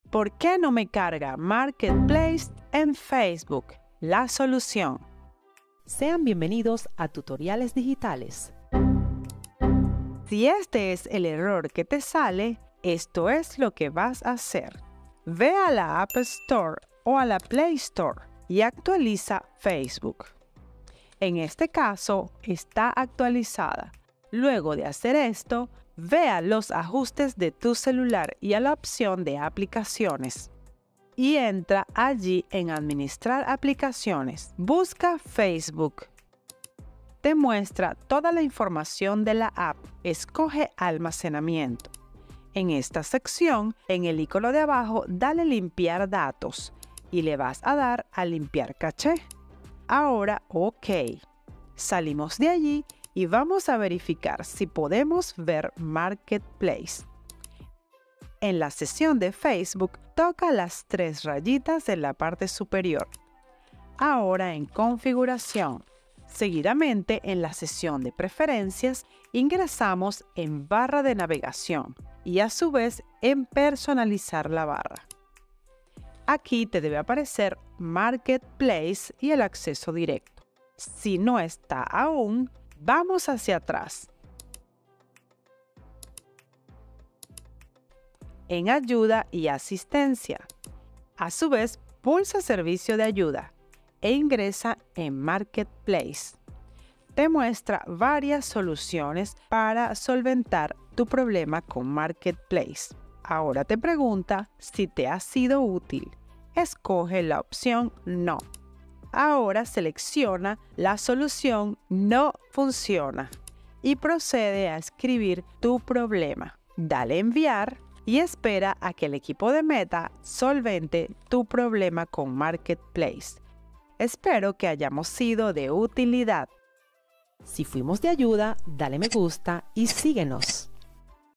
¿Por qué no me carga Marketplace en Facebook? La solución. Sean bienvenidos a Tutoriales Digitales. Si este es el error que te sale, esto es lo que vas a hacer. Ve a la App Store o a la Play Store y actualiza Facebook. En este caso, está actualizada. Luego de hacer esto, ve a los ajustes de tu celular y a la opción de aplicaciones. Y entra allí en Administrar aplicaciones. Busca Facebook. Te muestra toda la información de la app. Escoge Almacenamiento. En esta sección, en el icono de abajo, dale Limpiar datos y le vas a dar a Limpiar caché. Ahora, OK. Salimos de allí y vamos a verificar si podemos ver Marketplace. En la sesión de Facebook, toca las 3 rayitas en la parte superior. Ahora en Configuración. Seguidamente, en la sesión de Preferencias, ingresamos en Barra de navegación y a su vez en Personalizar la barra. Aquí te debe aparecer Marketplace y el acceso directo. Si no está aún, vamos hacia atrás. En Ayuda y Asistencia. A su vez, pulsa Servicio de ayuda e ingresa en Marketplace. Te muestra varias soluciones para solventar tu problema con Marketplace. Ahora te pregunta si te ha sido útil. Escoge la opción No. Ahora selecciona la solución No funciona y procede a escribir tu problema. Dale Enviar y espera a que el equipo de Meta solvente tu problema con Marketplace. Espero que hayamos sido de utilidad. Si fuimos de ayuda, dale me gusta y síguenos.